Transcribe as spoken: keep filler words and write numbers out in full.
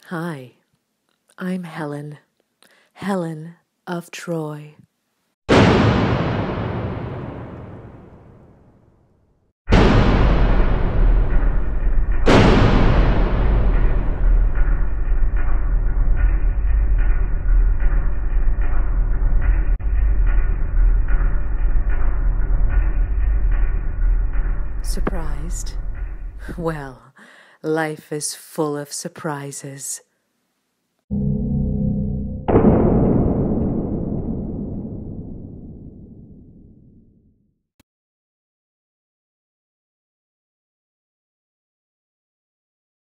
Hi, I'm Helen, Helen of Troy. Surprised? Well, life is full of surprises.